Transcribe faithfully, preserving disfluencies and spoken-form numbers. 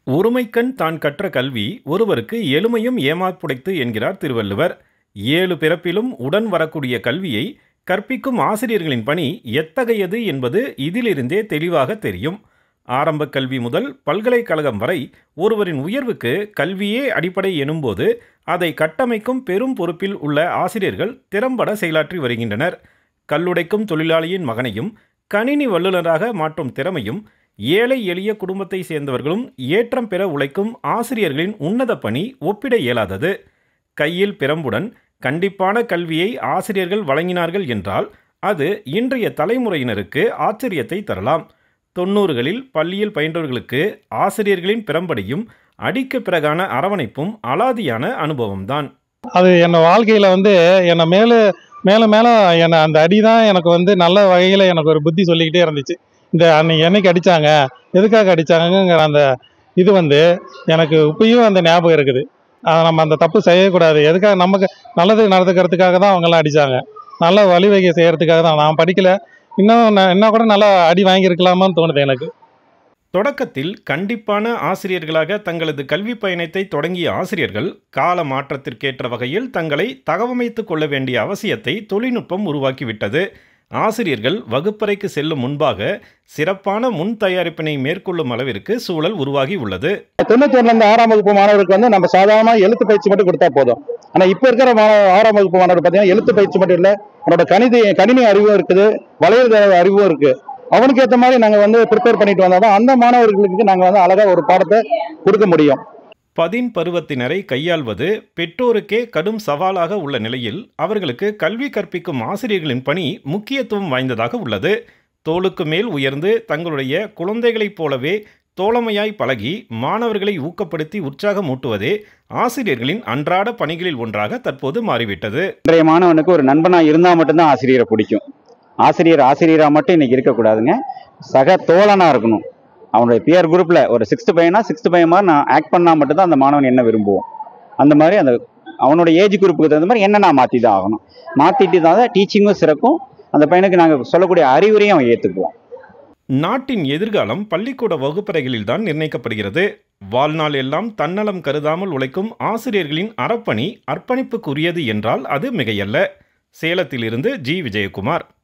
ஒருமைக்கண் தான் கற்ற கல்வி ஒருவருக்கு எளிமையும் ஏமாப்புடைத்து என்கிறார் திருவள்ளுவர். ஏழு பிறப்பிலும் உடன் வரக்கூடிய கல்வியை கற்பிக்கும் ஆசிரியர்களின் பணி எத்தகையது என்பது இதிலிருந்தே தெளிவாக தெரியும். ஆரம்ப கல்வி முதல் பல்கலைக்கழகம் வரை ஒருவரின் உயர்வுக்கு கல்வியே அடிப்படை எனும்போது அதை கட்டமைக்கும் பெரும் பொறுப்பில் உள்ள ஆசிரியர்கள் திறம்பட செயலாற்றி வருகின்றனர். கல்லுடைக்கும் தொழிலாளியின் மகனையும் கணினி வல்லுநராக மாற்றும் திறமையும் ஏழை எளிய குடும்பத்தை சேர்ந்தவர்களும் ஏற்றம் பெற உழைக்கும் ஆசிரியர்களின் உன்னத பணி ஒப்பிட இயலாதது. கையில் பிரம்புடன் கண்டிப்பான கல்வியை ஆசிரியர்கள் வழங்கினார்கள் என்றால் அது இன்றைய தலைமுறையினருக்கு ஆச்சரியத்தை தரலாம். தொன்னூறுகளில் பள்ளியில் பயின்றவர்களுக்கு ஆசிரியர்களின் பிரம்படியும் அடிக்க பிறகான அரவணைப்பும் அலாதியான அனுபவம்தான். அது என் வாழ்க்கையில் வந்து என்னை மேலே மேலே மேலே என்னை அந்த அடி தான் எனக்கு வந்து நல்ல வகையில் எனக்கு ஒரு புத்தி சொல்லிக்கிட்டே இருந்துச்சு. இந்த அன்னைக்கு என்னைக்கு அடித்தாங்க, எதுக்காக அடித்தாங்கங்கிற அந்த இது வந்து எனக்கு இப்பயும் அந்த ஞாபகம் இருக்குது. அதை நம்ம அந்த தப்பு செய்யக்கூடாது, எதுக்காக நமக்கு நல்லது நடந்துக்கிறதுக்காக தான் அவங்கெல்லாம் அடித்தாங்க, நல்ல வழிவகை செய்கிறதுக்காக தான். நான் படிக்கலை, இன்னும் என்ன கூட நல்லா அடி வாங்கியிருக்கலாமான்னு தோணுது எனக்கு. தொடக்கத்தில் கண்டிப்பான ஆசிரியர்களாக தங்களது கல்வி பயணத்தை தொடங்கிய ஆசிரியர்கள் கால மாற்றத்திற்கேற்ற வகையில் தங்களை தகவமைத்து கொள்ள வேண்டிய அவசியத்தை தொழில்நுட்பம் உருவாக்கிவிட்டது. ஆசிரியர்கள் வகுப்பறைக்கு செல்லும் முன்பாக சிறப்பான முன் தயாரிப்பினை மேற்கொள்ளும் அளவிற்கு சூழல் உருவாகி உள்ளது. தொண்ணூத்தி ஒண்ணுல இருந்து ஆறாம் வகுப்பு மாணவருக்கு வந்து நம்ம சாதாரண எழுத்து பயிற்சி மட்டும் கொடுத்தா போதும். ஆனா இப்ப இருக்கிற ஆறாம் வகுப்பு மாணவர் பார்த்தீங்கன்னா எழுத்து பயிற்சி மட்டும் இல்ல, அவனோட கணித கணினி அறிவும் இருக்குது, வளைய அறிவும் இருக்கு. அவனுக்கு ஏற்ற மாதிரி நாங்க வந்து ப்ரிப்பேர் பண்ணிட்டு வந்தாதான் அந்த மாணவர்களுக்கு நாங்க வந்து அழகா ஒரு பாடத்தை கொடுக்க முடியும். பதின் பருவத்தினரை கையாள்வது பெற்றோருக்கே கடும் சவாலாக உள்ள நிலையில் அவர்களுக்கு கல்வி கற்பிக்கும் ஆசிரியர்களின் பணி முக்கியத்துவம் வாய்ந்ததாக உள்ளது. தோளுக்கு மேல் உயர்ந்து தங்களுடைய குழந்தைகளைப் போலவே தோழமையாய் பழகி மாணவர்களை ஊக்கப்படுத்தி உற்சாகம் ஊட்டுவதே ஆசிரியர்களின் அன்றாட பணிகளில் ஒன்றாக தற்போது மாறிவிட்டது. இன்றைய மாணவனுக்கு ஒரு நண்பனா இருந்தால் மட்டும்தான் ஆசிரியரை பிடிக்கும். ஆசிரியர் ஆசிரியரா மட்டும் இன்னைக்கு இருக்கக்கூடாதுங்க, சக தோழனா இருக்கணும். அவனுடைய பியர் குரூப்ல ஒரு சிக்ஸ்த் பையனா சிக்ஸ்த் பையன் மாதிரி நான் ஆக்ட் பண்ணா மட்டும்தான் அந்த மாணவன் என்ன விரும்புவோம். அந்த மாதிரி அந்த அவனோட ஏஜ் குரூப்புக்கு தகுந்த மாதிரி என்ன நான் மாற்றி தான் ஆகணும். மாற்றிட்டு தான் டீச்சிங்கும் சிறக்கும், அந்த பையனுக்கு நாங்கள் சொல்லக்கூடிய அறிவுரையும் அவன் ஏற்றுக்குவோம். நாட்டின் எதிர்காலம் பள்ளிக்கூட வகுப்பறைகளில் தான் நிர்ணயிக்கப்படுகிறது. வாழ்நாள் எல்லாம் தன்னலம் கருதாமல் உழைக்கும் ஆசிரியர்களின் அறப்பணி அர்ப்பணிப்புக்குரியது என்றால் அது மிகையல்ல. சேலத்திலிருந்து ஜி விஜயகுமார்.